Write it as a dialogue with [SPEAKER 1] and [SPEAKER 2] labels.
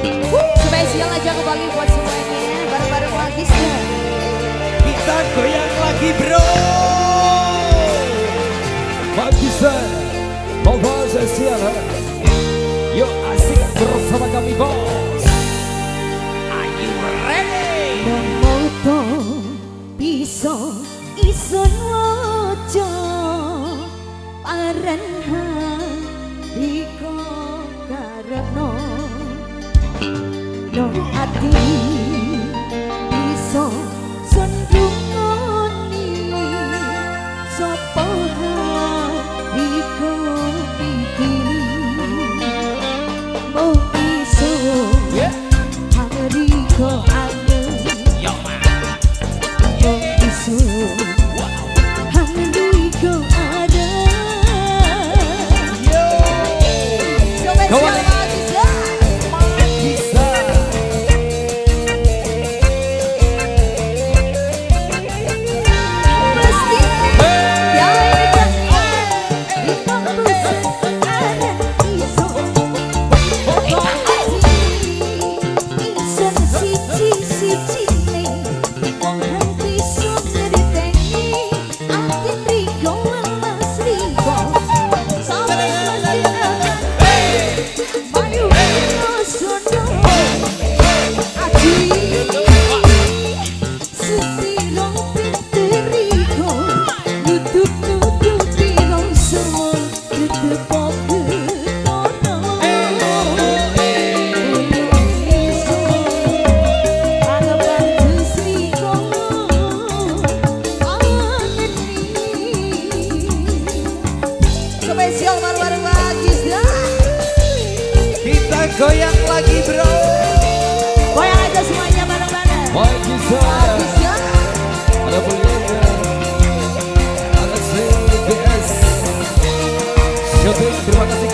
[SPEAKER 1] Spesial aja kembali buat semuanya. Bareng-bareng lagi sih.
[SPEAKER 2] Kita goyang lagi bro. Bisa bawa spesial. Yuk asik bersama kami bos. Are you ready?
[SPEAKER 1] Memoto bisa ison wajo paran diko karepno no ati bisa sendungoni sapa diko pikiri mau bisa hariko ada
[SPEAKER 2] Yo man.
[SPEAKER 1] mau bisa hariko ada
[SPEAKER 2] Yo. Kawan. Bisa.
[SPEAKER 1] Spesial bareng-bareng lagi
[SPEAKER 2] Kita goyang lagi bro.
[SPEAKER 1] goyang aja semuanya bareng-bareng.
[SPEAKER 2] Bisa. Ada Puliana, ada CBS. Syuting terima kasih.